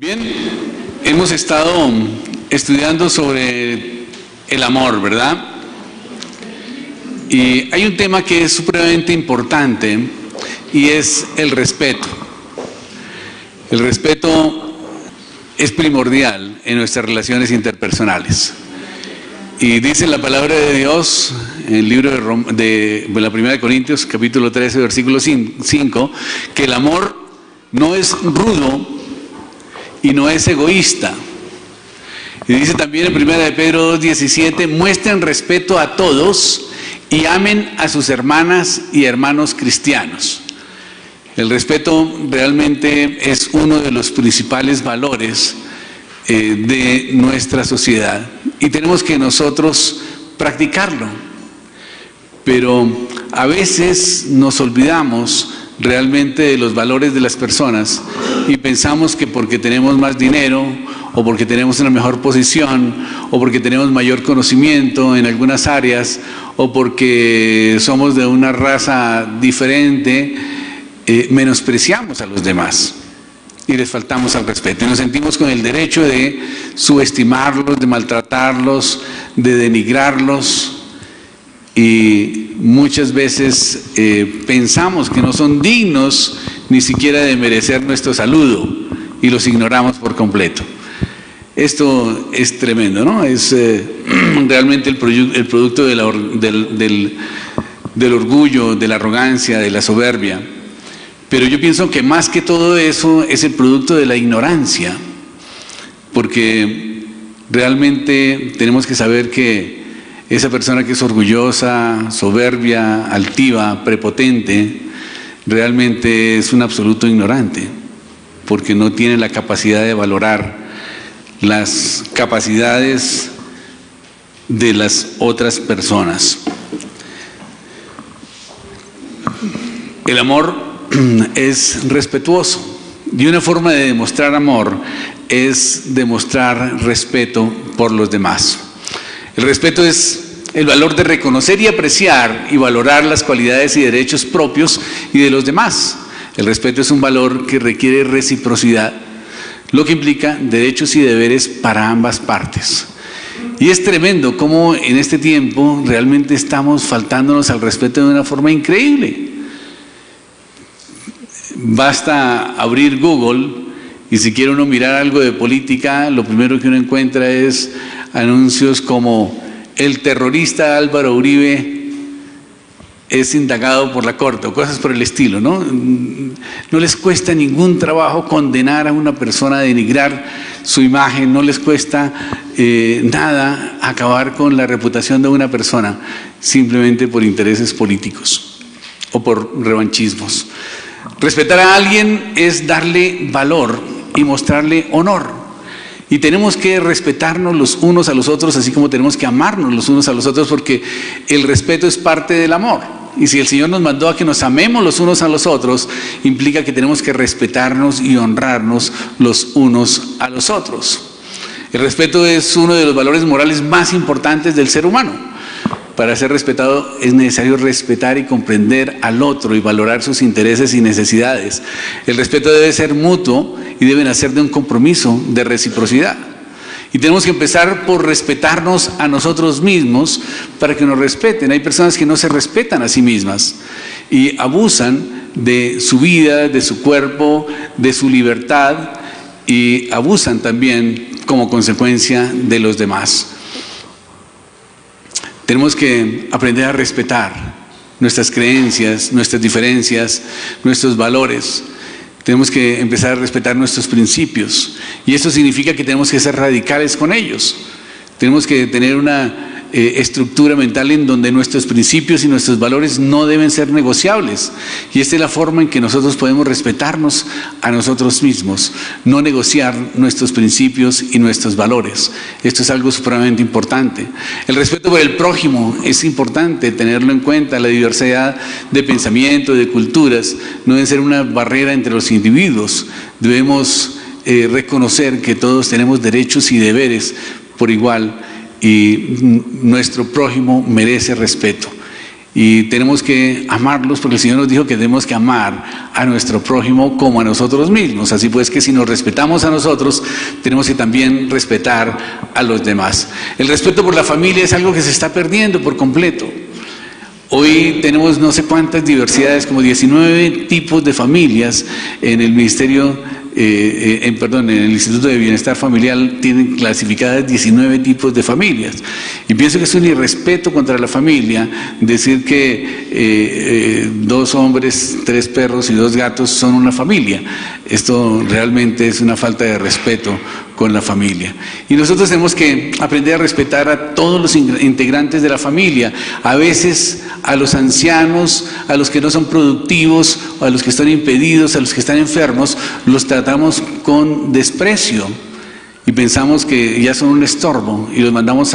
Bien, hemos estado estudiando sobre el amor, ¿verdad? Y hay un tema que es supremamente importante y es el respeto. El respeto es primordial en nuestras relaciones interpersonales. Y dice la palabra de Dios en el libro de la Primera de Corintios, capítulo 13, versículo 5, que el amor no es rudo y no es egoísta. Y dice también en Primera de Pedro 2:17, muestren respeto a todos y amen a sus hermanas y hermanos cristianos. El respeto realmente es uno de los principales valores de nuestra sociedad y tenemos que nosotros practicarlo. Pero a veces nos olvidamos realmente de los valores de las personas y pensamos que porque tenemos más dinero o porque tenemos una mejor posición o porque tenemos mayor conocimiento en algunas áreas o porque somos de una raza diferente, menospreciamos a los demás y les faltamos al respeto y nos sentimos con el derecho de subestimarlos, de maltratarlos, de denigrarlos. Y muchas veces pensamos que no son dignos ni siquiera de merecer nuestro saludo y los ignoramos por completo. Esto es tremendo, ¿no? Es realmente el producto del orgullo, de la arrogancia, de la soberbia. Pero yo pienso que más que todo eso es el producto de la ignorancia, porque realmente tenemos que saber que esa persona que es orgullosa, soberbia, altiva, prepotente, realmente es un absoluto ignorante, porque no tiene la capacidad de valorar las capacidades de las otras personas. El amor es respetuoso y una forma de demostrar amor es demostrar respeto por los demás. El respeto es el valor de reconocer y apreciar y valorar las cualidades y derechos propios y de los demás. El respeto es un valor que requiere reciprocidad, lo que implica derechos y deberes para ambas partes. Y es tremendo cómo en este tiempo realmente estamos faltándonos al respeto de una forma increíble. Basta abrir Google y si quiere uno mirar algo de política, lo primero que uno encuentra es anuncios como el terrorista Álvaro Uribe es indagado por la corte o cosas por el estilo, ¿no? No les cuesta ningún trabajo condenar a una persona, denigrar su imagen, no les cuesta nada acabar con la reputación de una persona simplemente por intereses políticos o por revanchismos. Respetar a alguien es darle valor y mostrarle honor. Y tenemos que respetarnos los unos a los otros, así como tenemos que amarnos los unos a los otros, porque el respeto es parte del amor. Y si el Señor nos mandó a que nos amemos los unos a los otros, implica que tenemos que respetarnos y honrarnos los unos a los otros. El respeto es uno de los valores morales más importantes del ser humano. Para ser respetado es necesario respetar y comprender al otro y valorar sus intereses y necesidades. El respeto debe ser mutuo y debe nacer de un compromiso de reciprocidad. Y tenemos que empezar por respetarnos a nosotros mismos para que nos respeten. Hay personas que no se respetan a sí mismas y abusan de su vida, de su cuerpo, de su libertad y abusan también como consecuencia de los demás. Tenemos que aprender a respetar nuestras creencias, nuestras diferencias, nuestros valores. Tenemos que empezar a respetar nuestros principios y eso significa que tenemos que ser radicales con ellos. Tenemos que tener una estructura mental en donde nuestros principios y nuestros valores no deben ser negociables. Y esta es la forma en que nosotros podemos respetarnos a nosotros mismos, no negociar nuestros principios y nuestros valores. Esto es algo supremamente importante. El respeto por el prójimo es importante tenerlo en cuenta. La diversidad de pensamiento, de culturas, no debe ser una barrera entre los individuos. Debemos reconocer que todos tenemos derechos y deberes por igual y nuestro prójimo merece respeto. y tenemos que amarlos porque el Señor nos dijo que tenemos que amar a nuestro prójimo como a nosotros mismos. Así pues que si nos respetamos a nosotros, tenemos que también respetar a los demás. El respeto por la familia es algo que se está perdiendo por completo. Hoy tenemos no sé cuántas diversidades, como 19 tipos de familias en el Ministerio, en el Instituto de Bienestar Familiar tienen clasificadas 19 tipos de familias. Y pienso que es un irrespeto contra la familia decir que 2 hombres, 3 perros y 2 gatos son una familia. Esto realmente es una falta de respeto con la familia. Y nosotros tenemos que aprender a respetar a todos los integrantes de la familia, a veces a los ancianos, a los que no son productivos, a los que están impedidos, a los que están enfermos, los tratamos con desprecio y pensamos que ya son un estorbo y los mandamos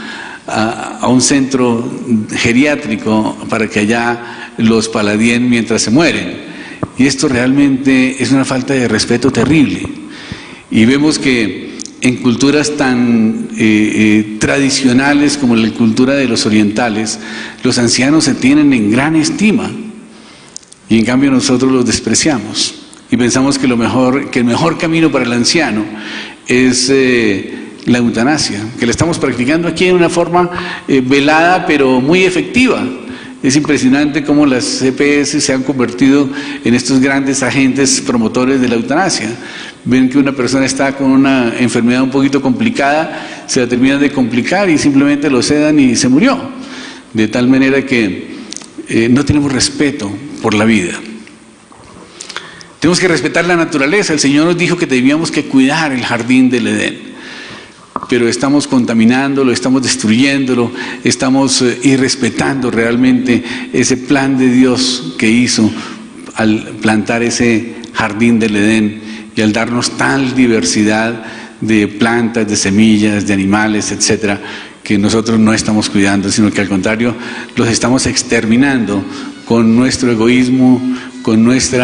a un centro geriátrico para que allá los paladien mientras se mueren. Y esto realmente es una falta de respeto terrible. Y vemos que en culturas tan tradicionales como la cultura de los orientales, los ancianos se tienen en gran estima y en cambio nosotros los despreciamos y pensamos que el mejor camino para el anciano es la eutanasia, que la estamos practicando aquí en una forma velada pero muy efectiva. Es impresionante cómo las CPS se han convertido en estos grandes agentes promotores de la eutanasia. Ven que una persona está con una enfermedad un poquito complicada, se la terminan de complicar y simplemente lo sedan y se murió. De tal manera que no tenemos respeto por la vida. Tenemos que respetar la naturaleza. El Señor nos dijo que debíamos que cuidar el jardín del Edén. Pero estamos contaminándolo, estamos destruyéndolo, estamos irrespetando realmente ese plan de Dios que hizo al plantar ese jardín del Edén y al darnos tal diversidad de plantas, de semillas, de animales, etcétera, que nosotros no estamos cuidando, sino que al contrario los estamos exterminando con nuestro egoísmo, con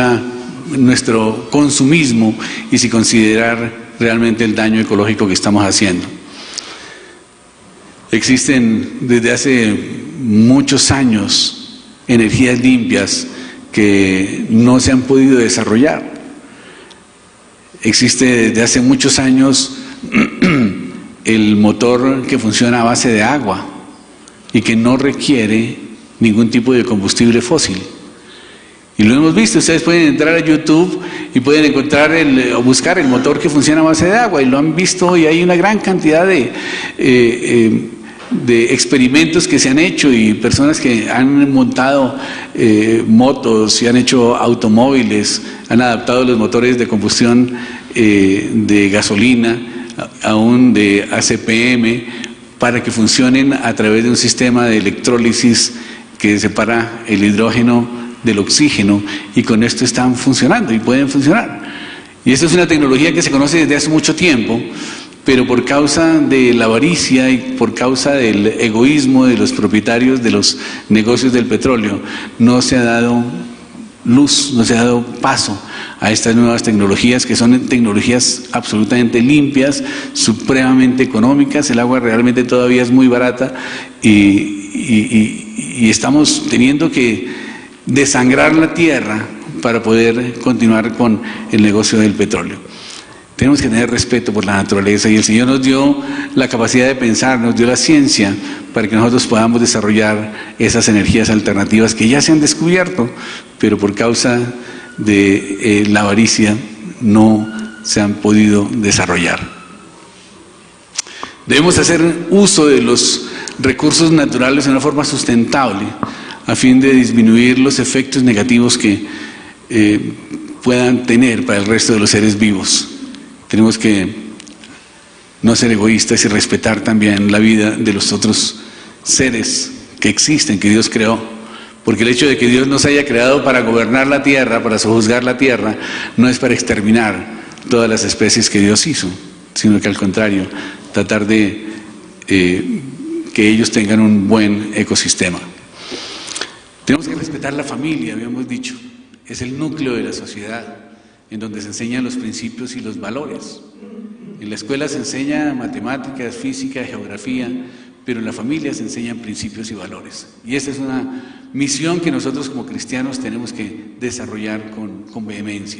nuestro consumismo y sin considerar realmente el daño ecológico que estamos haciendo. Existen desde hace muchos años energías limpias que no se han podido desarrollar. Existe desde hace muchos años el motor que funciona a base de agua y que no requiere ningún tipo de combustible fósil. Y lo hemos visto, ustedes pueden entrar a YouTube y pueden encontrar o buscar el motor que funciona a base de agua y lo han visto, y hay una gran cantidad de experimentos que se han hecho y personas que han montado motos y han hecho automóviles, han adaptado los motores de combustión de gasolina, aún de ACPM, para que funcionen a través de un sistema de electrólisis que separa el hidrógeno del oxígeno, y con esto están funcionando y pueden funcionar. Y esto es una tecnología que se conoce desde hace mucho tiempo, pero por causa de la avaricia y por causa del egoísmo de los propietarios de los negocios del petróleo, no se ha dado luz, no se ha dado paso a estas nuevas tecnologías, que son tecnologías absolutamente limpias, supremamente económicas. El agua realmente todavía es muy barata y estamos teniendo que desangrar la tierra para poder continuar con el negocio del petróleo. Tenemos que tener respeto por la naturaleza, y el Señor nos dio la capacidad de pensar, nos dio la ciencia para que nosotros podamos desarrollar esas energías alternativas que ya se han descubierto, pero por causa de la avaricia no se han podido desarrollar. Debemos hacer uso de los recursos naturales de una forma sustentable, a fin de disminuir los efectos negativos que puedan tener para el resto de los seres vivos. Tenemos que no ser egoístas y respetar también la vida de los otros seres que existen, que Dios creó. Porque el hecho de que Dios nos haya creado para gobernar la tierra, para sojuzgar la tierra, no es para exterminar todas las especies que Dios hizo, sino que al contrario, tratar de que ellos tengan un buen ecosistema. Tenemos que respetar la familia, habíamos dicho, es el núcleo de la sociedad, en donde se enseñan los principios y los valores. En la escuela se enseña matemáticas, física, geografía, pero en la familia se enseñan principios y valores. Y esa es una misión que nosotros como cristianos tenemos que desarrollar con vehemencia.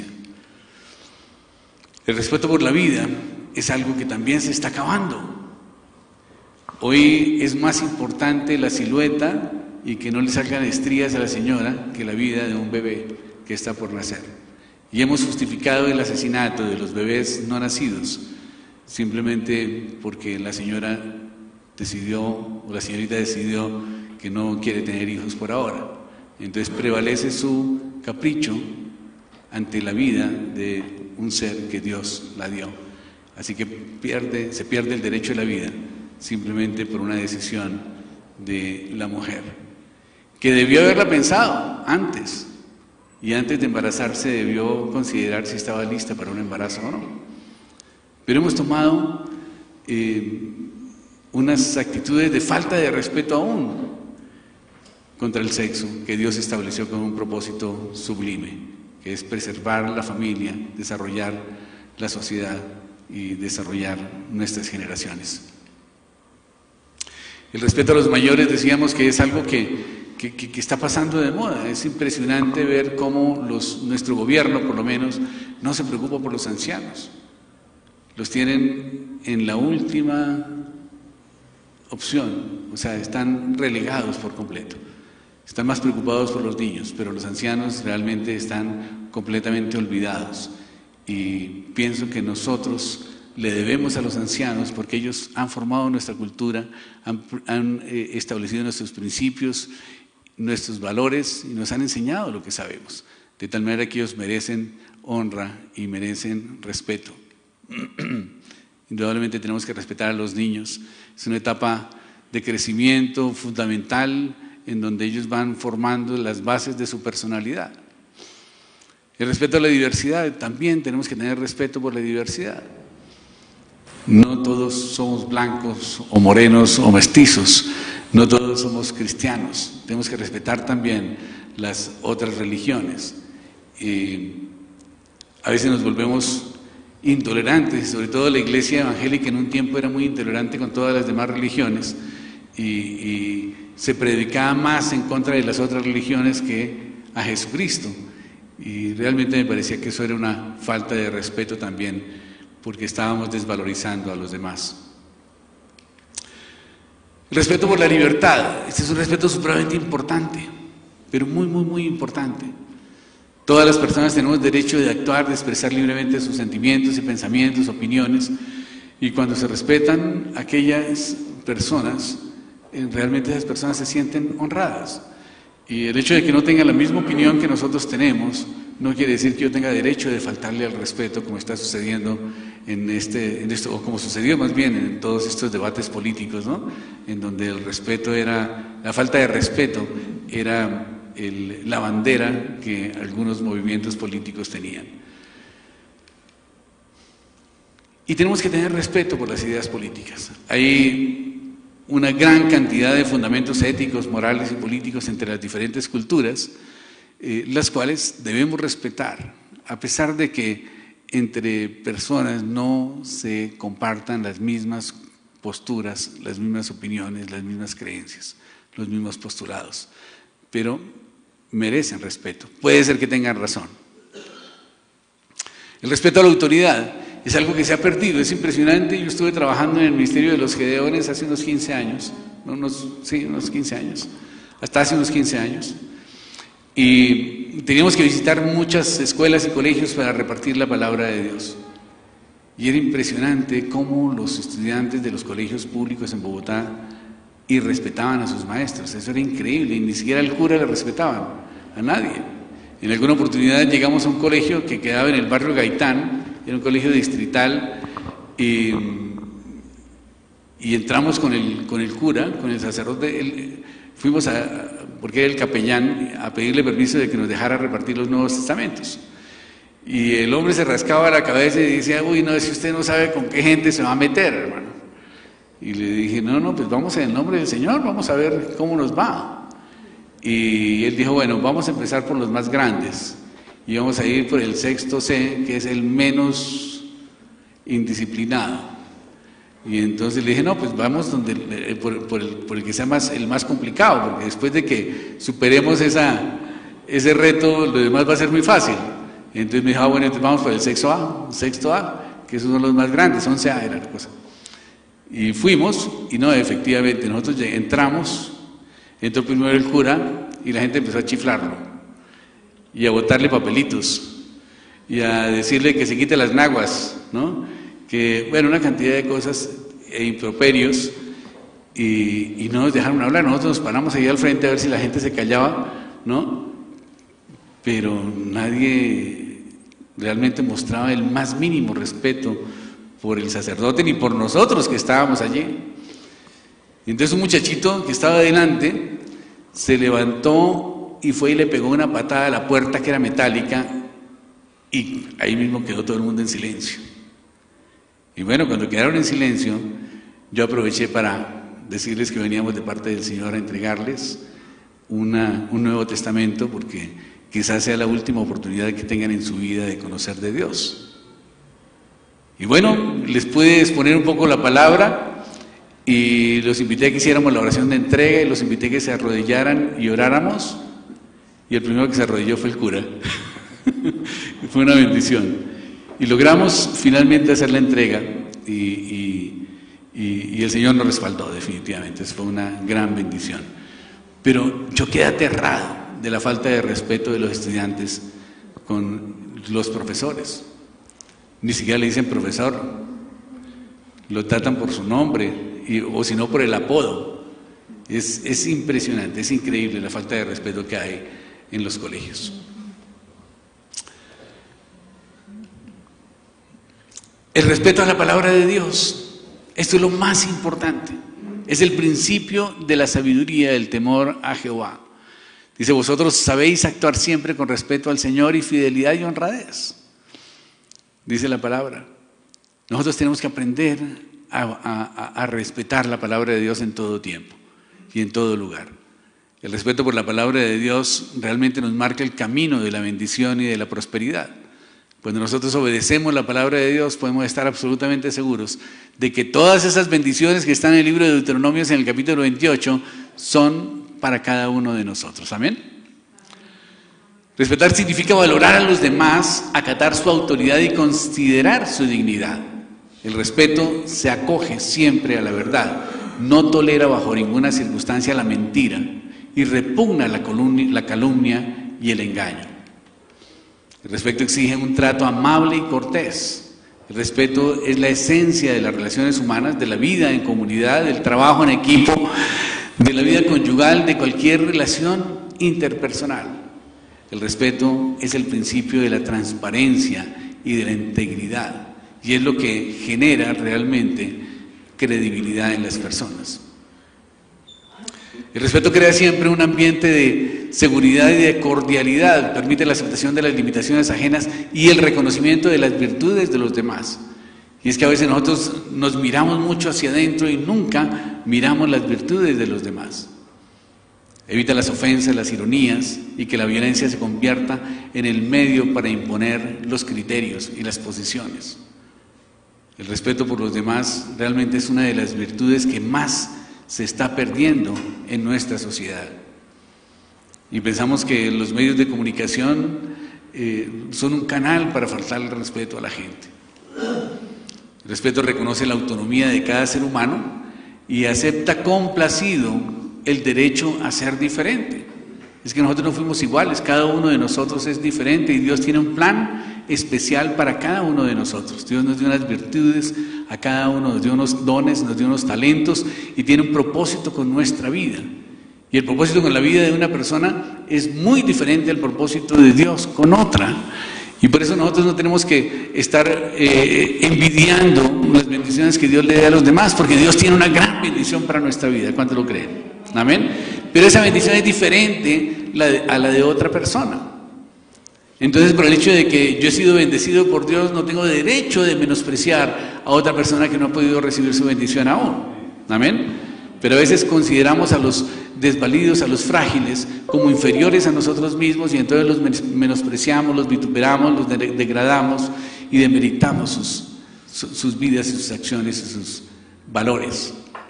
El respeto por la vida es algo que también se está acabando. Hoy es más importante la silueta y que no le salgan estrías a la señora que la vida de un bebé que está por nacer. Y hemos justificado el asesinato de los bebés no nacidos simplemente porque la señora decidió, o la señorita decidió que no quiere tener hijos por ahora. Entonces prevalece su capricho ante la vida de un ser que Dios la dio. Así que se pierde el derecho a la vida simplemente por una decisión de la mujer, que debió haberla pensado antes, y antes de embarazarse debió considerar si estaba lista para un embarazo o no. Pero hemos tomado unas actitudes de falta de respeto aún contra el sexo que Dios estableció con un propósito sublime, que es preservar la familia, desarrollar la sociedad y desarrollar nuestras generaciones. El respeto a los mayores, decíamos que es algo que está pasando de moda. Es impresionante ver cómo nuestro gobierno, por lo menos, no se preocupa por los ancianos. Los tienen en la última opción, o sea, están relegados por completo. Están más preocupados por los niños, pero los ancianos realmente están completamente olvidados. Y pienso que nosotros le debemos a los ancianos porque ellos han formado nuestra cultura, han establecido nuestros principios, nuestros valores y nos han enseñado lo que sabemos. De tal manera que ellos merecen honra y merecen respeto. Indudablemente tenemos que respetar a los niños. Es una etapa de crecimiento fundamental en donde ellos van formando las bases de su personalidad. El respeto a la diversidad, también tenemos que tener respeto por la diversidad. No todos somos blancos o morenos o mestizos, no todos somos cristianos. Tenemos que respetar también las otras religiones. A veces nos volvemos intolerantes, sobre todo la iglesia evangélica en un tiempo era muy intolerante con todas las demás religiones y se predicaba más en contra de las otras religiones que a Jesucristo. Y realmente me parecía que eso era una falta de respeto también, porque estábamos desvalorizando a los demás. El respeto por la libertad, este es un respeto supremamente importante, pero muy, muy, muy importante. Todas las personas tenemos derecho de actuar, de expresar libremente sus sentimientos y pensamientos, opiniones, y cuando se respetan aquellas personas, realmente esas personas se sienten honradas. Y el hecho de que no tengan la misma opinión que nosotros tenemos, no quiere decir que yo tenga derecho de faltarle al respeto, como está sucediendo en esto, o como sucedió más bien en todos estos debates políticos, ¿no? En donde el respeto era, la falta de respeto era la bandera que algunos movimientos políticos tenían. Y tenemos que tener respeto por las ideas políticas. Hay una gran cantidad de fundamentos éticos, morales y políticos entre las diferentes culturas, las cuales debemos respetar, a pesar de que entre personas no se compartan las mismas posturas, las mismas opiniones, las mismas creencias, los mismos postulados, pero merecen respeto. Puede ser que tengan razón. El respeto a la autoridad es algo que se ha perdido, es impresionante. Yo estuve trabajando en el Ministerio de los Gedeones hace unos 15 años, unos 15 años, hasta hace unos 15 años, y teníamos que visitar muchas escuelas y colegios para repartir la palabra de Dios. Y era impresionante cómo los estudiantes de los colegios públicos en Bogotá irrespetaban a sus maestros. Eso era increíble, y ni siquiera al cura le respetaban, a nadie. En alguna oportunidad llegamos a un colegio que quedaba en el barrio Gaitán, era un colegio distrital, y entramos con el cura, con el sacerdote, fuimos porque era el capellán, a pedirle permiso de que nos dejara repartir los Nuevos Testamentos. Y el hombre se rascaba la cabeza y decía: uy, no, si usted no sabe con qué gente se va a meter, hermano. Y le dije: no, pues vamos en el nombre del Señor, vamos a ver cómo nos va. Y él dijo: bueno, vamos a empezar por los más grandes. Y vamos a ir por el sexto C, que es el menos indisciplinado. Y entonces le dije, no, pues vamos por el que sea el más complicado, porque después de que superemos ese reto, lo demás va a ser muy fácil. Entonces me dijo, bueno, entonces vamos por el sexto A, que esos son los más grandes, 11A era la cosa. Y fuimos, y no, efectivamente, nosotros entramos, entró primero el cura, y la gente empezó a chiflarlo, y a botarle papelitos, y a decirle que se quite las naguas, ¿no? Que, bueno, una cantidad de cosas e improperios, y no nos dejaron hablar. Nosotros nos paramos ahí al frente a ver si la gente se callaba, ¿no? Pero nadie realmente mostraba el más mínimo respeto por el sacerdote ni por nosotros que estábamos allí. Y entonces un muchachito que estaba delante se levantó y fue y le pegó una patada a la puerta que era metálica, y ahí mismo quedó todo el mundo en silencio. Y bueno, cuando quedaron en silencio, yo aproveché para decirles que veníamos de parte del Señor a entregarles un Nuevo Testamento, porque quizás sea la última oportunidad que tengan en su vida de conocer de Dios. Y bueno, les pude exponer un poco la palabra, y los invité a que hiciéramos la oración de entrega, y los invité a que se arrodillaran y oráramos, y el primero que se arrodilló fue el cura. Fue una bendición. Y logramos finalmente hacer la entrega, y el Señor nos respaldó definitivamente. Eso fue una gran bendición. Pero yo quedé aterrado de la falta de respeto de los estudiantes con los profesores. Ni siquiera le dicen profesor, lo tratan por su nombre, o si no por el apodo. Es impresionante, es increíble la falta de respeto que hay en los colegios. El respeto a la palabra de Dios, esto es lo más importante, es el principio de la sabiduría, del temor a Jehová. Dice, vosotros sabéis actuar siempre con respeto al Señor y fidelidad y honradez, dice la palabra. Nosotros tenemos que aprender a respetar la palabra de Dios en todo tiempo y en todo lugar. El respeto por la palabra de Dios realmente nos marca el camino de la bendición y de la prosperidad. Cuando nosotros obedecemos la palabra de Dios, podemos estar absolutamente seguros de que todas esas bendiciones que están en el libro de Deuteronomio, en el capítulo 28, son para cada uno de nosotros. Amén. Respetar significa valorar a los demás, acatar su autoridad y considerar su dignidad. El respeto se acoge siempre a la verdad, no tolera bajo ninguna circunstancia la mentira y repugna la calumnia y el engaño. El respeto exige un trato amable y cortés. El respeto es la esencia de las relaciones humanas, de la vida en comunidad, del trabajo en equipo, de la vida conyugal, de cualquier relación interpersonal. El respeto es el principio de la transparencia y de la integridad, y es lo que genera realmente credibilidad en las personas. El respeto crea siempre un ambiente de seguridad y de cordialidad, permite la aceptación de las limitaciones ajenas y el reconocimiento de las virtudes de los demás. Y es que a veces nosotros nos miramos mucho hacia adentro y nunca miramos las virtudes de los demás. Evita las ofensas, las ironías y que la violencia se convierta en el medio para imponer los criterios y las posiciones. El respeto por los demás realmente es una de las virtudes que más se está perdiendo en nuestra sociedad. Y pensamos que los medios de comunicación son un canal para faltarle el respeto a la gente. El respeto reconoce la autonomía de cada ser humano y acepta complacido el derecho a ser diferente. Es que nosotros no fuimos iguales, cada uno de nosotros es diferente y Dios tiene un plan especial para cada uno de nosotros. Dios nos dio unas virtudes a cada uno, nos dio unos dones, nos dio unos talentos y tiene un propósito con nuestra vida. Y el propósito con la vida de una persona es muy diferente al propósito de Dios con otra. Y por eso nosotros no tenemos que estar envidiando las bendiciones que Dios le da a los demás, porque Dios tiene una gran bendición para nuestra vida. ¿Cuántos lo creen? Amén. Pero esa bendición es diferente a la de otra persona. Entonces, por el hecho de que yo he sido bendecido por Dios, no tengo derecho de menospreciar a otra persona que no ha podido recibir su bendición aún. Amén. Pero a veces consideramos a los desvalidos, a los frágiles, como inferiores a nosotros mismos y entonces los menospreciamos, los vituperamos, los degradamos y demeritamos sus vidas, sus acciones, valores.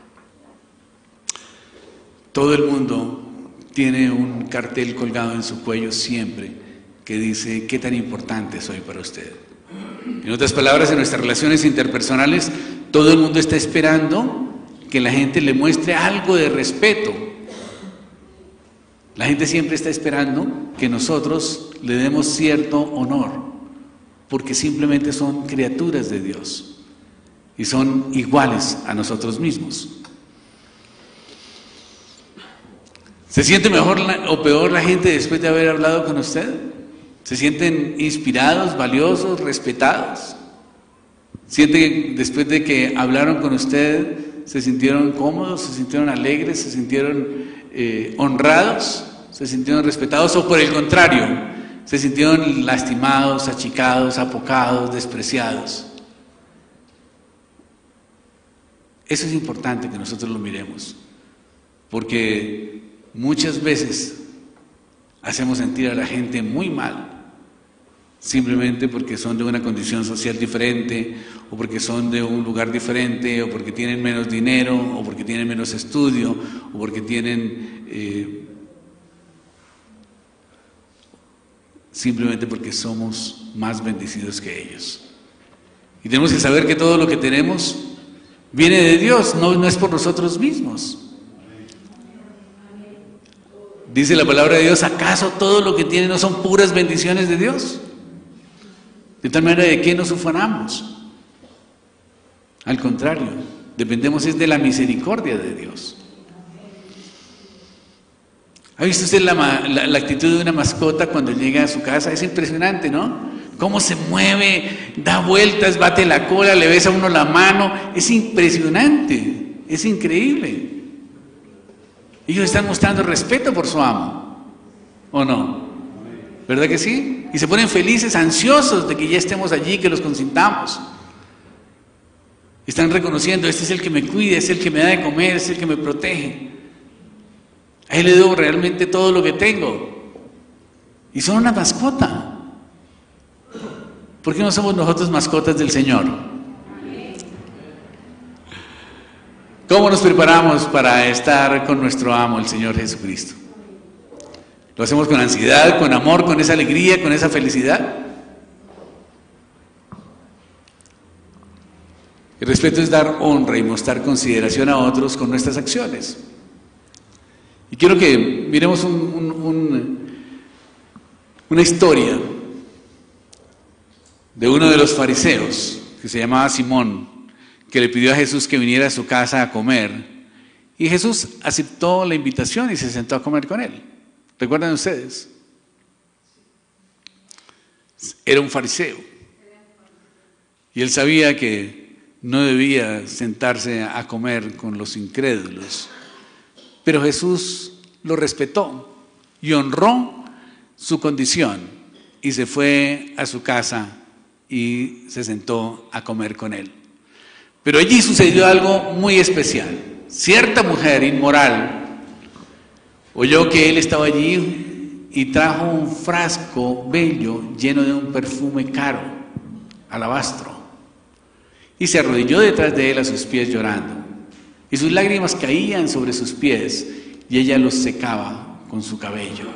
Todo el mundo tiene un cartel colgado en su cuello siempre que dice: ¿qué tan importante soy para usted? En otras palabras, en nuestras relaciones interpersonales, todo el mundo está esperando que la gente le muestre algo de respeto. La gente siempre está esperando que nosotros le demos cierto honor, porque simplemente son criaturas de Dios y son iguales a nosotros mismos. ¿Se siente mejor o peor la gente después de haber hablado con usted? ¿Se sienten inspirados, valiosos, respetados? ¿Siente que después de que hablaron con usted se sintieron cómodos, se sintieron alegres, se sintieron honrados, se sintieron respetados, o por el contrario, se sintieron lastimados, achicados, apocados, despreciados? Eso es importante que nosotros lo miremos, porque muchas veces hacemos sentir a la gente muy mal, simplemente porque son de una condición social diferente, o porque son de un lugar diferente, o porque tienen menos dinero, o porque tienen menos estudio, o porque tienen simplemente porque somos más bendecidos que ellos. Y tenemos que saber que todo lo que tenemos viene de Dios, no es por nosotros mismos. Dice la palabra de Dios: ¿acaso todo lo que tiene no son puras bendiciones de Dios? De tal manera, ¿de qué nos ufanamos? Al contrario, dependemos es de la misericordia de Dios. ¿Ha visto usted la actitud de una mascota cuando llega a su casa? Es impresionante, ¿no? Cómo se mueve, da vueltas, bate la cola, le besa a uno la mano. Es impresionante, es increíble. Ellos están mostrando respeto por su amo, ¿o no? ¿Verdad que sí? Y se ponen felices, ansiosos de que ya estemos allí, que los consintamos. Están reconociendo: este es el que me cuida, es el que me da de comer, es el que me protege. A él le debo realmente todo lo que tengo. Y son una mascota. ¿Por qué no somos nosotros mascotas del Señor? ¿Cómo nos preparamos para estar con nuestro amo, el Señor Jesucristo? ¿Lo hacemos con ansiedad, con amor, con esa alegría, con esa felicidad? El respeto es dar honra y mostrar consideración a otros con nuestras acciones. Y quiero que miremos una historia de uno de los fariseos, que se llamaba Simón, que le pidió a Jesús que viniera a su casa a comer, y Jesús aceptó la invitación y se sentó a comer con él. ¿Recuerdan ustedes? Era un fariseo, y él sabía que no debía sentarse a comer con los incrédulos, pero Jesús lo respetó y honró su condición, y se fue a su casa y se sentó a comer con él. Pero allí sucedió algo muy especial. Cierta mujer inmoral oyó que él estaba allí y trajo un frasco bello lleno de un perfume caro, alabastro, y se arrodilló detrás de él a sus pies llorando, y sus lágrimas caían sobre sus pies y ella los secaba con su cabello.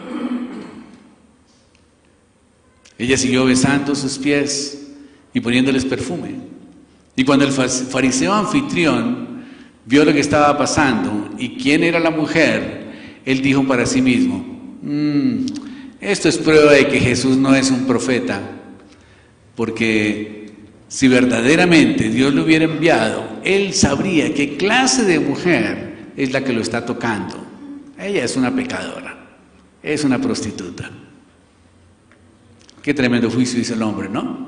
Ella siguió besando sus pies y poniéndoles perfume. Y cuando el fariseo anfitrión vio lo que estaba pasando y quién era la mujer, él dijo para sí mismo: esto es prueba de que Jesús no es un profeta, porque si verdaderamente Dios lo hubiera enviado, él sabría qué clase de mujer es la que lo está tocando. Ella es una pecadora, es una prostituta. Qué tremendo juicio hizo el hombre, ¿no?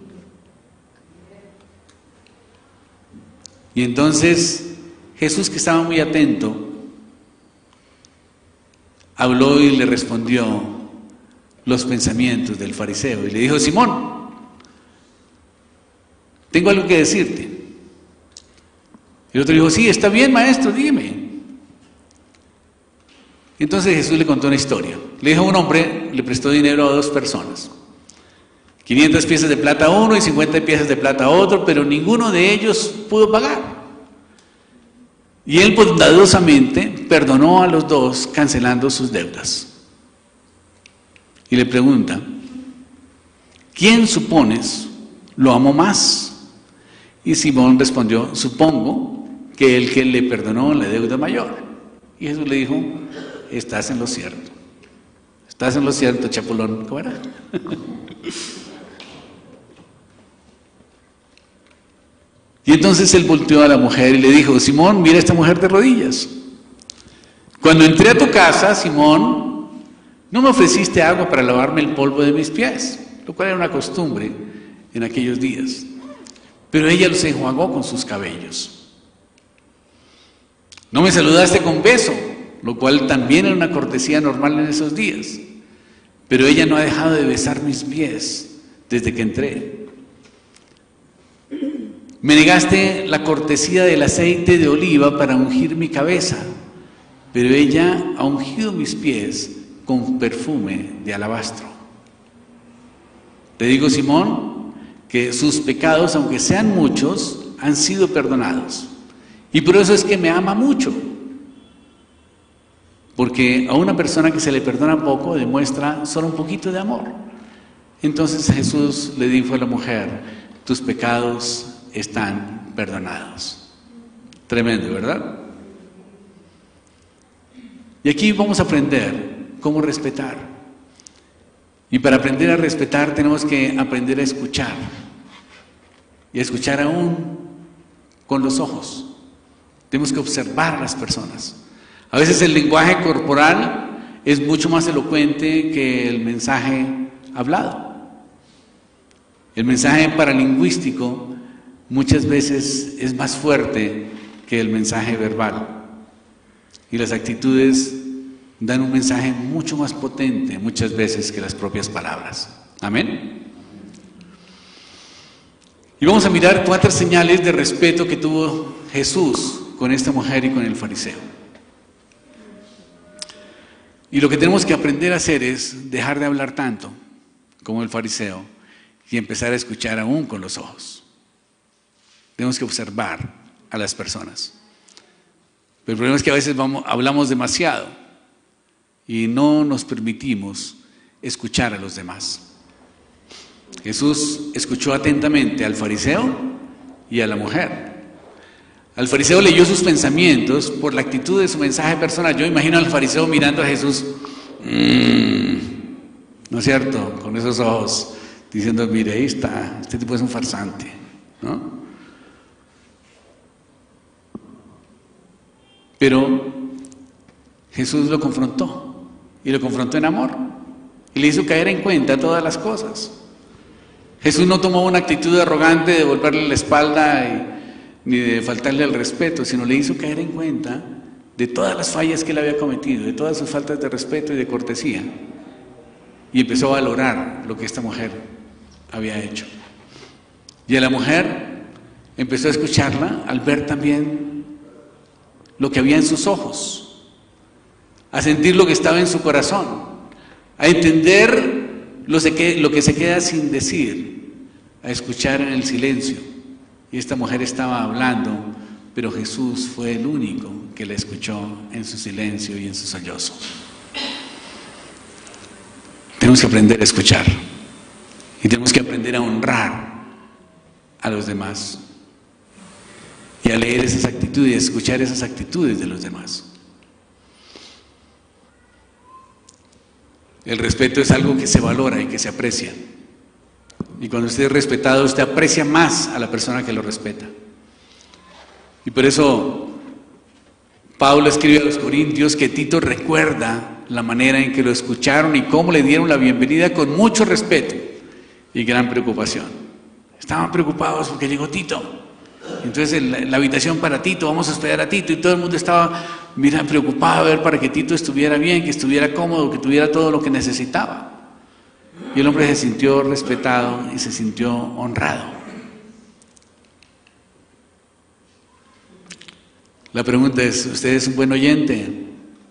Y entonces Jesús, que estaba muy atento, habló y le respondió los pensamientos del fariseo y le dijo: Simón, tengo algo que decirte. El otro dijo: sí, está bien, maestro, dime. Entonces Jesús le contó una historia. Le dijo: un hombre le prestó dinero a 2 personas, 500 piezas de plata a uno y 50 piezas de plata a otro, pero ninguno de ellos pudo pagar. Y él bondadosamente perdonó a los dos, cancelando sus deudas. Y le pregunta, ¿quién supones lo amó más? Y Simón respondió, supongo que el que le perdonó la deuda mayor. Y Jesús le dijo, estás en lo cierto. Estás en lo cierto, chapulón. ¿Cómo era? Y entonces él volteó a la mujer y le dijo, Simón, mira a esta mujer de rodillas. Cuando entré a tu casa, Simón, no me ofreciste agua para lavarme el polvo de mis pies, lo cual era una costumbre en aquellos días. Pero ella los enjuagó con sus cabellos. No me saludaste con beso, lo cual también era una cortesía normal en esos días. Pero ella no ha dejado de besar mis pies desde que entré. Me negaste la cortesía del aceite de oliva para ungir mi cabeza, pero ella ha ungido mis pies con perfume de alabastro. Te digo, Simón, que sus pecados, aunque sean muchos, han sido perdonados. Y por eso es que me ama mucho. Porque a una persona que se le perdona poco demuestra solo un poquito de amor. Entonces Jesús le dijo a la mujer, tus pecados están perdonados. Tremendo, ¿verdad? Y aquí vamos a aprender cómo respetar. Y para aprender a respetar tenemos que aprender a escuchar. Y a escuchar aún con los ojos. Tenemos que observar a las personas. A veces el lenguaje corporal es mucho más elocuente que el mensaje hablado. El mensaje paralingüístico muchas veces es más fuerte que el mensaje verbal. Y las actitudes dan un mensaje mucho más potente muchas veces que las propias palabras. Amén. Y vamos a mirar 4 señales de respeto que tuvo Jesús con esta mujer y con el fariseo. Y lo que tenemos que aprender a hacer es dejar de hablar tanto como el fariseo y empezar a escuchar aún con los ojos. Tenemos que observar a las personas. Pero el problema es que a veces hablamos demasiado y no nos permitimos escuchar a los demás. Jesús escuchó atentamente al fariseo y a la mujer. Al fariseo leyó sus pensamientos por la actitud de su mensaje personal. Yo imagino al fariseo mirando a Jesús, ¿no es cierto? Con esos ojos, diciendo, mire, ahí está, este tipo es un farsante, ¿no? Pero Jesús lo confrontó, y lo confrontó en amor, y le hizo caer en cuenta todas las cosas. Jesús no tomó una actitud arrogante de volverle la espalda ni de faltarle al respeto, sino le hizo caer en cuenta de todas las fallas que él había cometido, de todas sus faltas de respeto y de cortesía, y empezó a valorar lo que esta mujer había hecho. Y a la mujer empezó a escucharla al ver también lo que había en sus ojos, a sentir lo que estaba en su corazón, a entender lo que se queda sin decir, a escuchar en el silencio. Y esta mujer estaba hablando, pero Jesús fue el único que la escuchó en su silencio y en su sollozo. Tenemos que aprender a escuchar y tenemos que aprender a honrar a los demás y a leer esas actitudes y a escuchar esas actitudes de los demás. El respeto es algo que se valora y que se aprecia. Y cuando usted es respetado, usted aprecia más a la persona que lo respeta. Y por eso Pablo escribe a los Corintios que Tito recuerda la manera en que lo escucharon y cómo le dieron la bienvenida con mucho respeto y gran preocupación. Estaban preocupados porque llegó Tito. Entonces en la habitación para Tito, vamos a hospedar a Tito, y todo el mundo estaba preocupado a ver para que Tito estuviera bien, que estuviera cómodo, que tuviera todo lo que necesitaba. Y el hombre se sintió respetado y se sintió honrado. La pregunta es, ¿usted es un buen oyente?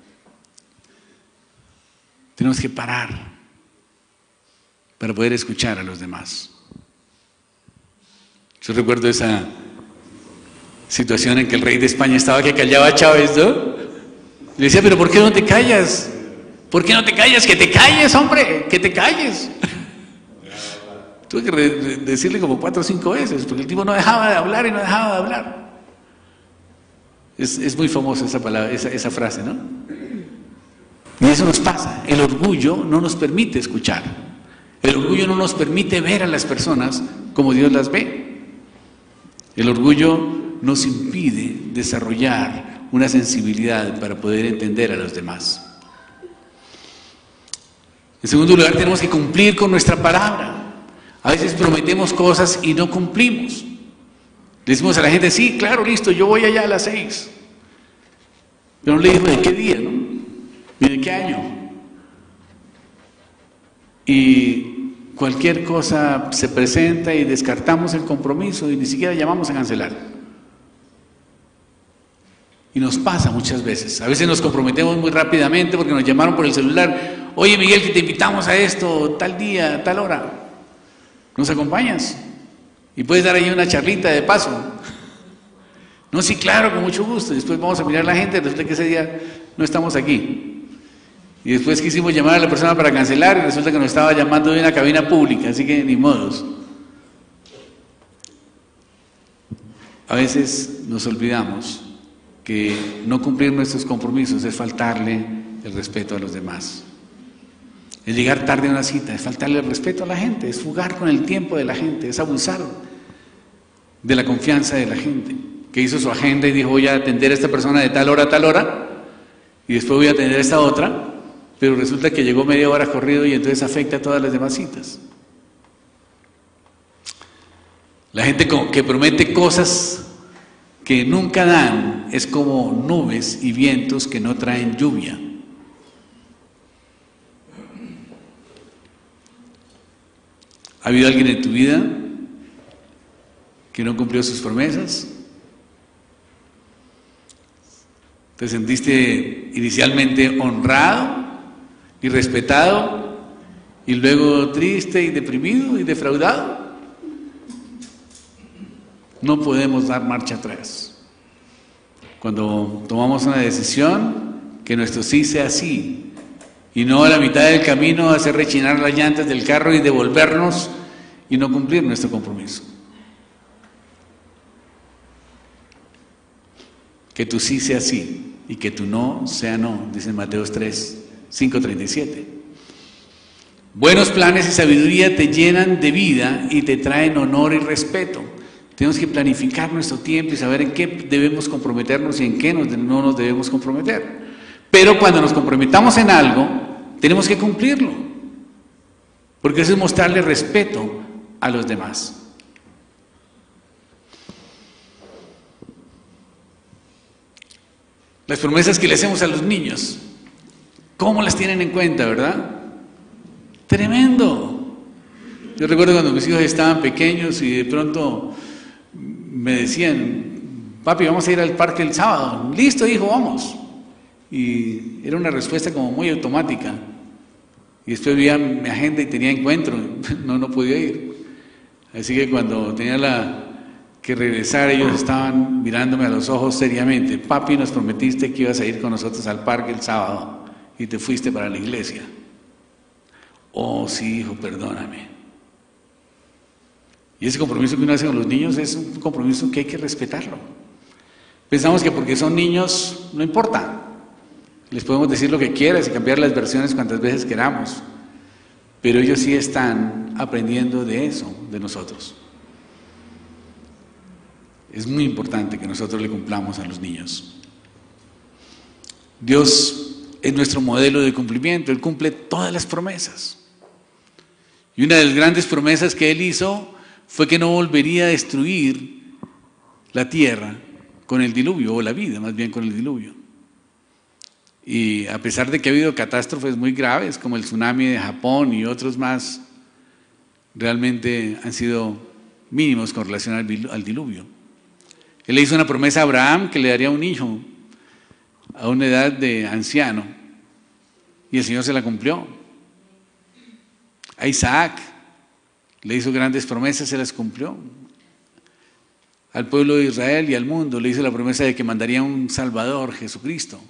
Tenemos que parar para poder escuchar a los demás. Yo recuerdo esa situación en que el rey de España estaba que callaba a Chávez, ¿no? Le decía, pero ¿por qué no te callas? ¿Por qué no te callas? ¡Que te calles, hombre! ¡Que te calles! Tuve que decirle como 4 o 5 veces, porque el tipo no dejaba de hablar y no dejaba de hablar. Es muy famosa esa palabra, esa frase, ¿no? Y eso nos pasa. El orgullo no nos permite escuchar. El orgullo no nos permite ver a las personas como Dios las ve. El orgullo nos impide desarrollar una sensibilidad para poder entender a los demás. En segundo lugar, tenemos que cumplir con nuestra palabra. A veces prometemos cosas y no cumplimos. Le decimos a la gente, sí, claro, listo, yo voy allá a las 6. Pero no le digo de qué día, ¿no? Ni de qué año. Y cualquier cosa se presenta y descartamos el compromiso y ni siquiera llamamos a cancelar. Y nos pasa muchas veces. A veces nos comprometemos muy rápidamente porque nos llamaron por el celular. Oye, Miguel, que te invitamos a esto, tal día, tal hora. ¿Nos acompañas? Y puedes dar ahí una charlita de paso. No, sí, claro, con mucho gusto. Después vamos a mirar a la gente, resulta que ese día no estamos aquí. Y después quisimos llamar a la persona para cancelar y resulta que nos estaba llamando de una cabina pública, así que ni modos. A veces nos olvidamos que no cumplir nuestros compromisos es faltarle el respeto a los demás. Es llegar tarde a una cita, es faltarle el respeto a la gente, es jugar con el tiempo de la gente, es abusar de la confianza de la gente, que hizo su agenda y dijo voy a atender a esta persona de tal hora a tal hora y después voy a atender a esta otra, pero resulta que llegó media hora corrido y entonces afecta a todas las demás citas. La gente que promete cosas que nunca dan es como nubes y vientos que no traen lluvia. ¿Ha habido alguien en tu vida que no cumplió sus promesas? ¿Te sentiste inicialmente honrado y respetado y luego triste y deprimido y defraudado? No podemos dar marcha atrás. Cuando tomamos una decisión, que nuestro sí sea sí y no a la mitad del camino hacer rechinar las llantas del carro y devolvernos y no cumplir nuestro compromiso. Que tu sí sea sí y que tu no sea no, dice Mateo 3, 5:37. Buenos planes y sabiduría te llenan de vida y te traen honor y respeto. Tenemos que planificar nuestro tiempo y saber en qué debemos comprometernos y en qué no nos debemos comprometer. Pero cuando nos comprometamos en algo, tenemos que cumplirlo, porque eso es mostrarle respeto a los demás. Las promesas que le hacemos a los niños, ¿cómo las tienen en cuenta, verdad? Tremendo. Yo recuerdo cuando mis hijos estaban pequeños y de pronto me decían, papi, vamos a ir al parque el sábado. Listo, hijo, vamos. Y era una respuesta como muy automática. Y después veía mi agenda y tenía encuentro, no podía ir. Así que cuando tenía que regresar, ellos estaban mirándome a los ojos seriamente. Papi, nos prometiste que ibas a ir con nosotros al parque el sábado y te fuiste para la iglesia. Oh, sí, hijo, perdóname. Y ese compromiso que uno hace con los niños es un compromiso que hay que respetarlo. Pensamos que porque son niños no importa. Les podemos decir lo que quieras y cambiar las versiones cuantas veces queramos. Pero ellos sí están aprendiendo de eso, de nosotros. Es muy importante que nosotros le cumplamos a los niños. Dios es nuestro modelo de cumplimiento. Él cumple todas las promesas. Y una de las grandes promesas que Él hizo fue que no volvería a destruir la tierra con el diluvio, o la vida más bien con el diluvio. Y a pesar de que ha habido catástrofes muy graves como el tsunami de Japón y otros más, realmente han sido mínimos con relación al diluvio. Él le hizo una promesa a Abraham que le daría un hijo a una edad de anciano y el Señor se la cumplió. A Isaac le hizo grandes promesas, se las cumplió. al pueblo de Israel y al mundo, le hizo la promesa de que mandaría un Salvador, Jesucristo.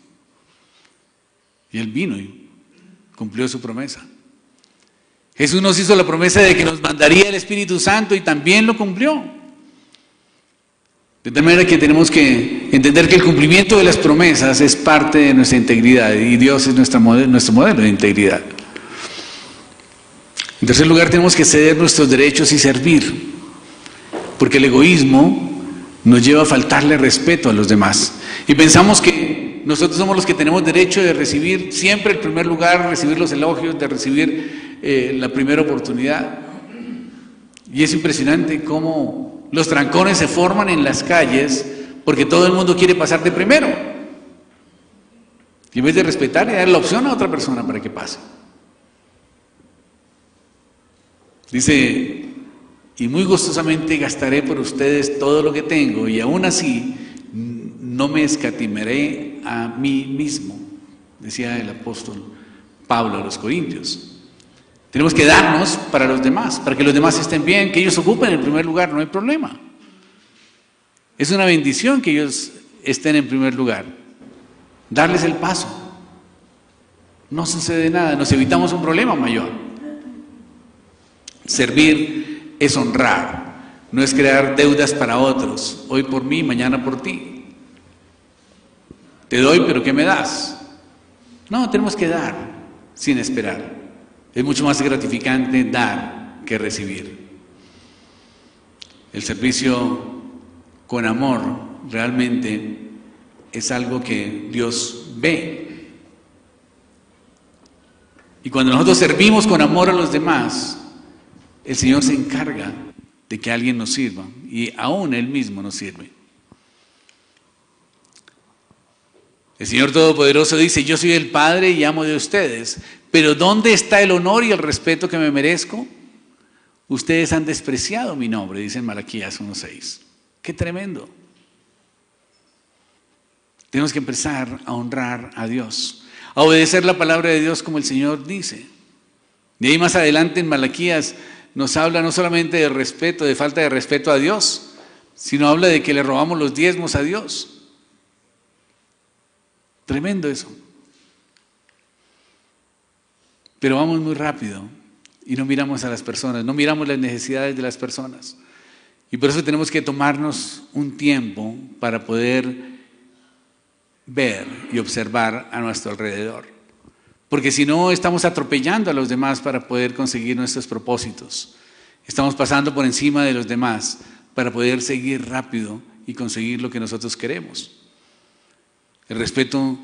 Y Él vino y cumplió su promesa. Jesús nos hizo la promesa de que nos mandaría el Espíritu Santo y también lo cumplió. De tal manera que tenemos que entender que el cumplimiento de las promesas es parte de nuestra integridad y Dios es nuestro modelo de integridad. En tercer lugar, tenemos que ceder nuestros derechos y servir, porque el egoísmo nos lleva a faltarle respeto a los demás. Y pensamos que nosotros somos los que tenemos derecho de recibir siempre el primer lugar, recibir los elogios, de recibir la primera oportunidad. Y es impresionante cómo los trancones se forman en las calles porque todo el mundo quiere pasar de primero. Y en vez de respetar y dar la opción a otra persona para que pase. Dice, y muy gustosamente gastaré por ustedes todo lo que tengo y aún así no me escatimaré a mí mismo, decía el apóstol Pablo a los Corintios. Tenemos que darnos para los demás, para que los demás estén bien, que ellos ocupen el primer lugar, no hay problema. Es una bendición que ellos estén en primer lugar. Darles el paso. No sucede nada, nos evitamos un problema mayor. Servir es honrar, no es crear deudas para otros, hoy por mí, mañana por ti. Te doy, pero ¿qué me das? No, tenemos que dar sin esperar. Es mucho más gratificante dar que recibir. El servicio con amor realmente es algo que Dios ve. Y cuando nosotros servimos con amor a los demás, el Señor se encarga de que alguien nos sirva y aún Él mismo nos sirve. El Señor Todopoderoso dice, yo soy el Padre y amo de ustedes, pero ¿dónde está el honor y el respeto que me merezco? Ustedes han despreciado mi nombre, dice en Malaquías 1:6. ¡Qué tremendo! Tenemos que empezar a honrar a Dios, a obedecer la palabra de Dios como el Señor dice. De ahí más adelante en Malaquías nos habla no solamente de respeto, de falta de respeto a Dios, sino habla de que le robamos los diezmos a Dios. Tremendo eso. Pero vamos muy rápido y no miramos a las personas, no miramos las necesidades de las personas. Y por eso tenemos que tomarnos un tiempo para poder ver y observar a nuestro alrededor. Porque si no, estamos atropellando a los demás para poder conseguir nuestros propósitos. Estamos pasando por encima de los demás para poder seguir rápido y conseguir lo que nosotros queremos. El respeto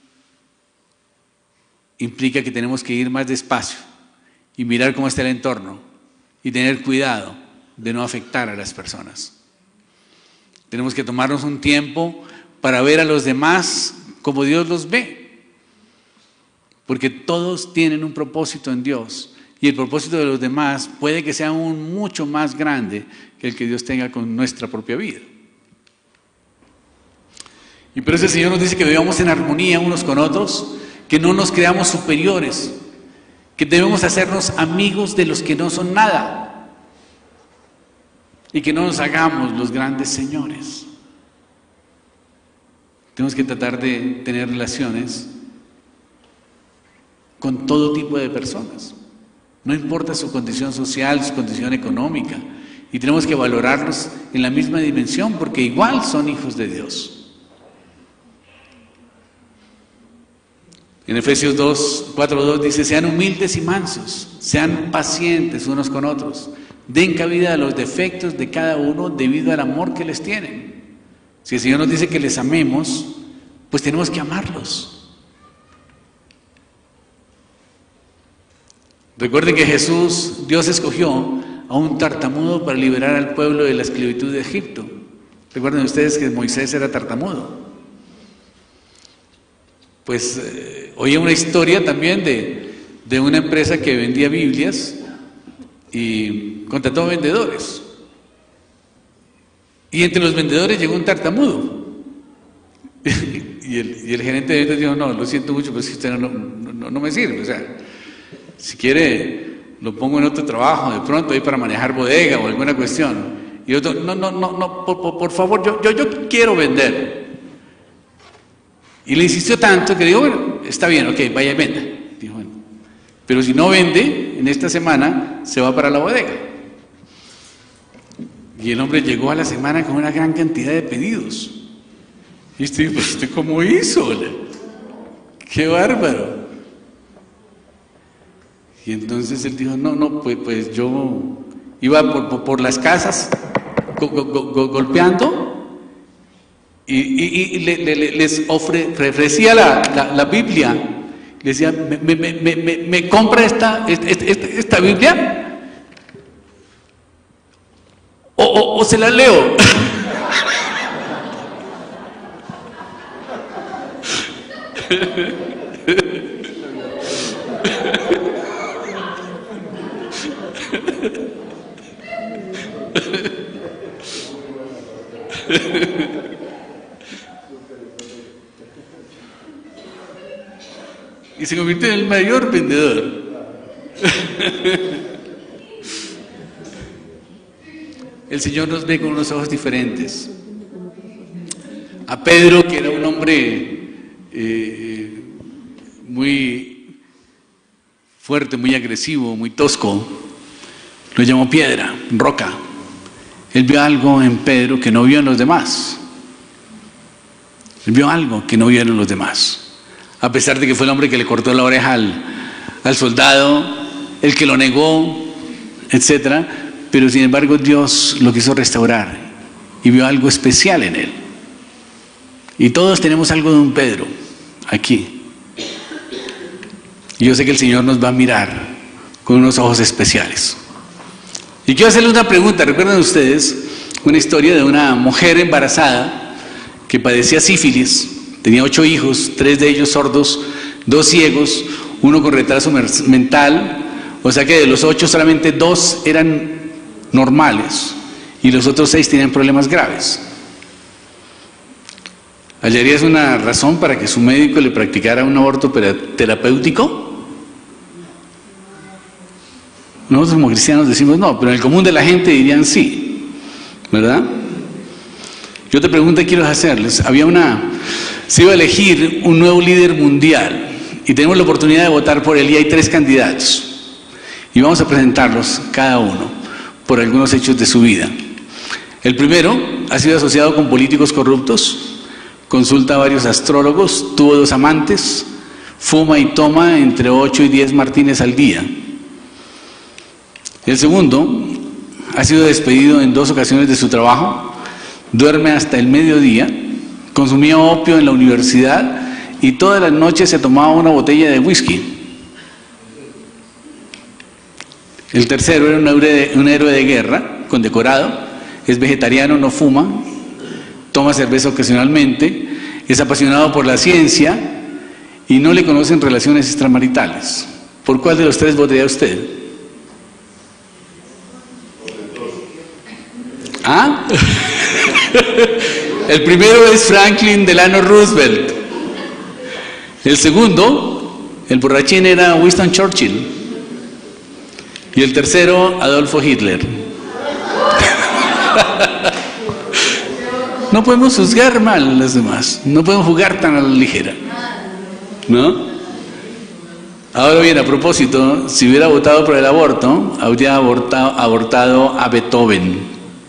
implica que tenemos que ir más despacio y mirar cómo está el entorno y tener cuidado de no afectar a las personas. Tenemos que tomarnos un tiempo para ver a los demás como Dios los ve, porque todos tienen un propósito en Dios y el propósito de los demás puede que sea aún mucho más grande que el que Dios tenga con nuestra propia vida. Y por eso el Señor nos dice que vivamos en armonía unos con otros, que no nos creamos superiores, que debemos hacernos amigos de los que no son nada y que no nos hagamos los grandes señores. Tenemos que tratar de tener relaciones con todo tipo de personas, no importa su condición social, su condición económica, y tenemos que valorarlos en la misma dimensión porque igual son hijos de Dios. En Efesios 4:2 dice, sean humildes y mansos, sean pacientes unos con otros, den cabida a los defectos de cada uno debido al amor que les tienen. Si el Señor nos dice que les amemos, pues tenemos que amarlos. Recuerden que Dios escogió a un tartamudo para liberar al pueblo de la esclavitud de Egipto. Recuerden ustedes que Moisés era tartamudo. Pues oí una historia también de una empresa que vendía Biblias y contrató vendedores. Y entre los vendedores llegó un tartamudo. Y el gerente de ventas dijo, no, lo siento mucho, pero si usted no me sirve. O sea, si quiere, lo pongo en otro trabajo, de pronto ahí para manejar bodega o alguna cuestión. Y otro, no, por favor, yo quiero vender. Y le insistió tanto que dijo, bueno, está bien, ok, vaya y venda. Dijo, bueno, pero si no vende, en esta semana se va para la bodega. Y el hombre llegó a la semana con una gran cantidad de pedidos. Y pues, ¿usted cómo hizo? ¡Qué bárbaro! Y entonces él dijo, pues yo iba por las casas golpeando y les ofrecía la Biblia. Le decía, ¿me compra esta Biblia? ¿O se la leo? Y se convirtió en el mayor vendedor. El Señor nos ve con unos ojos diferentes. A Pedro, que era un hombre muy fuerte, muy agresivo, muy tosco, lo llamó piedra, roca. Él vio algo en Pedro que no vio en los demás. Él vio algo que no vieron los demás. A pesar de que fue el hombre que le cortó la oreja al soldado, el que lo negó, etc. Pero sin embargo Dios lo quiso restaurar y vio algo especial en él. Y todos tenemos algo de un Pedro aquí. Y yo sé que el Señor nos va a mirar con unos ojos especiales. Y quiero hacerles una pregunta. ¿Recuerdan ustedes una historia de una mujer embarazada que padecía sífilis? Tenía 8 hijos, 3 de ellos sordos, 2 ciegos, 1 con retraso mental. O sea que de los 8 solamente 2 eran normales y los otros 6 tenían problemas graves. ¿Hallarías una razón para que su médico le practicara un aborto terapéutico? Nosotros como cristianos decimos no, pero en el común de la gente dirían sí, ¿verdad? Yo te pregunto y quiero hacerles, se iba a elegir un nuevo líder mundial y tenemos la oportunidad de votar por él y hay 3 candidatos y vamos a presentarlos cada uno por algunos hechos de su vida. El primero ha sido asociado con políticos corruptos, consulta a varios astrólogos, tuvo 2 amantes, fuma y toma entre 8 y 10 martines al día. El segundo ha sido despedido en 2 ocasiones de su trabajo, duerme hasta el mediodía, consumía opio en la universidad y todas las noches se tomaba una botella de whisky. El tercero era un héroe de guerra, condecorado, es vegetariano, no fuma, toma cerveza ocasionalmente, es apasionado por la ciencia y no le conocen relaciones extramaritales. ¿Por cuál de los 3 votaría usted? ¿Ah? El primero es Franklin Delano Roosevelt. El segundo, el borrachín, era Winston Churchill. Y el tercero, Adolfo Hitler. No podemos juzgar mal a los demás, no podemos jugar tan a la ligera, ¿no? Ahora bien, a propósito, si hubiera votado por el aborto, habría abortado a Beethoven.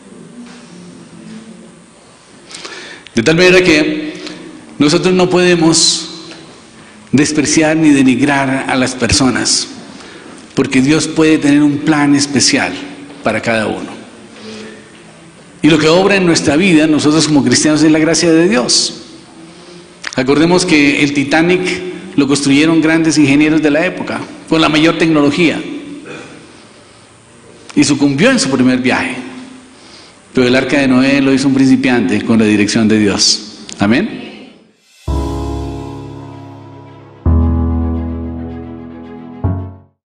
De tal manera que nosotros no podemos despreciar ni denigrar a las personas, porque Dios puede tener un plan especial para cada uno. Y lo que obra en nuestra vida, nosotros como cristianos, es la gracia de Dios. Acordemos que el Titanic lo construyeron grandes ingenieros de la época, con la mayor tecnología. Y sucumbió en su primer viaje. Pero el arca de Noé lo hizo un principiante con la dirección de Dios. Amén.